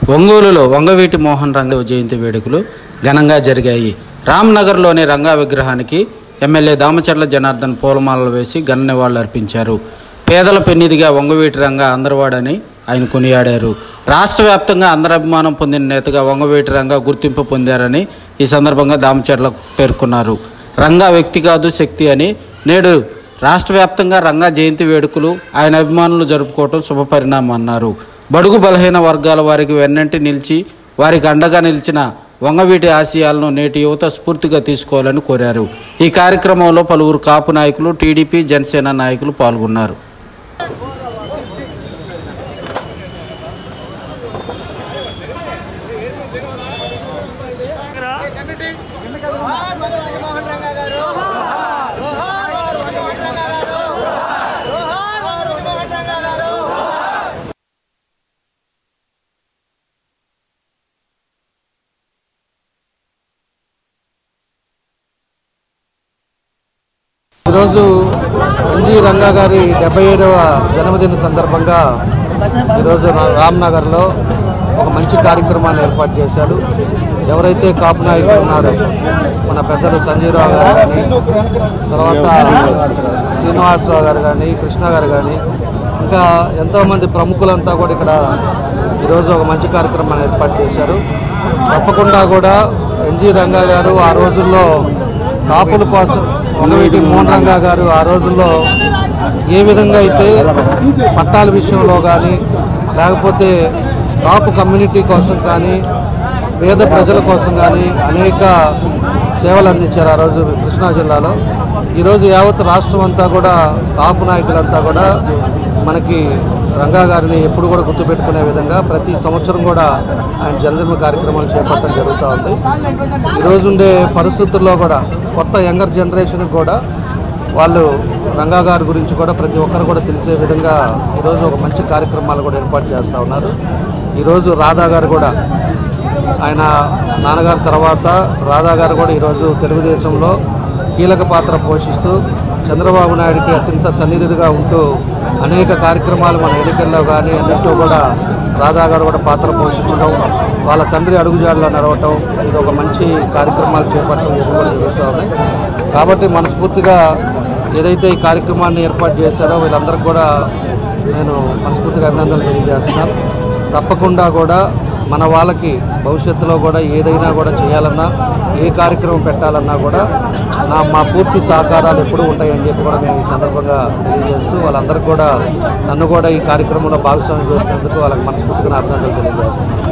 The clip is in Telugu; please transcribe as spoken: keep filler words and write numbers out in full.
ఒంగోలులో వంగవీటి మోహన్ రంగా జయంతి వేడుకలు ఘనంగా జరిగాయి. రామ్నగర్లోని రంగా విగ్రహానికి ఎమ్మెల్యే దామచర్ల జనార్దన్ పూలమాలలు వేసి ఘన నివాళులు అర్పించారు. పేదల పెన్నిదిగా వంగవీటి రంగా అందరివాడని ఆయన కొనియాడారు. రాష్ట్ర వ్యాప్తంగా అందరి అభిమానం పొందిన నేతగా వంగవీటి రంగా గుర్తింపు పొందారని ఈ సందర్భంగా దామచర్ల పేర్కొన్నారు. రంగా వ్యక్తి కాదు శక్తి అని నేడు రాష్ట్ర వ్యాప్తంగా రంగా జయంతి వేడుకలు ఆయన అభిమానులు జరుపుకోవటం శుభపరిణామం అన్నారు. బడుగు బలహీన వర్గాల వారికి వెన్నంటి నిలిచి వారికి అండగా నిలిచిన వంగవీటి ఆశయాలను నేటి యువత స్ఫూర్తిగా తీసుకోవాలని కోరారు. ఈ కార్యక్రమంలో పలువురు కాపు నాయకులు, టీడీపీ, జనసేన నాయకులు పాల్గొన్నారు. ఈరోజు ఎన్జీ రంగా గారి డెబ్బై ఏడవ జన్మదిన సందర్భంగా ఈరోజు రామ్నగర్లో ఒక మంచి కార్యక్రమాన్ని ఏర్పాటు చేశాడు. ఎవరైతే కాపు నాయకులు ఉన్నారో మన పెద్దలు సంజీవరావు గారు కానీ, తర్వాత శ్రీనివాసరావు గారు కానీ, కృష్ణ గారు కానీ, ఇంకా ఎంతోమంది ప్రముఖులంతా కూడా ఇక్కడ ఈరోజు ఒక మంచి కార్యక్రమాన్ని ఏర్పాటు చేశారు. తప్పకుండా కూడా ఎన్జీ రంగా గారు ఆ రోజుల్లో కాపుల కోసం, వంగవీటి మోహన్ రంగా గారు ఆ రోజుల్లో ఏ విధంగా అయితే పట్టాల విషయంలో కానీ, లేకపోతే కాపు కమ్యూనిటీ కోసం కానీ, పేద ప్రజల కోసం కానీ అనేక సేవలు అందించారు ఆ రోజు కృష్ణా జిల్లాలో. ఈరోజు యావత్ రాష్ట్రం అంతా కూడా కాపు నాయకులంతా కూడా మనకి రంగా గారిని ఎప్పుడు కూడా గుర్తుపెట్టుకునే విధంగా ప్రతి సంవత్సరం కూడా ఆయన జన్మదిన కార్యక్రమాలు చేపట్టడం జరుగుతూ ఉంది. ఈరోజు ఉండే పరిస్థితుల్లో కూడా కొత్త యంగర్ జనరేషన్కి కూడా వాళ్ళు రంగా గారి గురించి కూడా ప్రతి ఒక్కరు కూడా తెలిసే విధంగా ఈరోజు ఒక మంచి కార్యక్రమాలు కూడా ఏర్పాటు చేస్తూ ఉన్నారు. ఈరోజు రాధా గారు కూడా, ఆయన నాన్నగారి తర్వాత రాధా గారు కూడా ఈరోజు తెలుగుదేశంలో కీలక పాత్ర పోషిస్తూ చంద్రబాబు నాయుడికి అత్యంత సన్నిధుడిగా ఉంటూ అనేక కార్యక్రమాలు మన ఎన్నికల్లో కానీ అన్నింటిలో కూడా రాధా గారు కూడా పాత్ర పోషించడం, వాళ్ళ తండ్రి అడుగుజాడలో నడవటం, ఇది ఒక మంచి కార్యక్రమాలు చేపట్టడం ఇది కూడా జరుగుతూ ఉన్నాయి. కాబట్టి మనస్ఫూర్తిగా ఏదైతే ఈ కార్యక్రమాన్ని ఏర్పాటు చేశారో వీళ్ళందరికీ కూడా నేను మనస్ఫూర్తిగా అభినందనలు తెలియజేస్తున్నాను. తప్పకుండా కూడా మన వాళ్ళకి భవిష్యత్తులో కూడా ఏదైనా కూడా చేయాలన్నా, ఏ కార్యక్రమం పెట్టాలన్నా కూడా నా మా పూర్తి సహకారాలు ఎప్పుడూ ఉంటాయని చెప్పి కూడా మేము ఈ సందర్భంగా తెలియజేస్తూ వాళ్ళందరికీ కూడా నన్ను కూడా ఈ కార్యక్రమంలో భాగస్వామ్యం చేసినందుకు వాళ్ళకి మనస్ఫూర్తిగా అభినందనలు తెలియజేస్తున్నాను.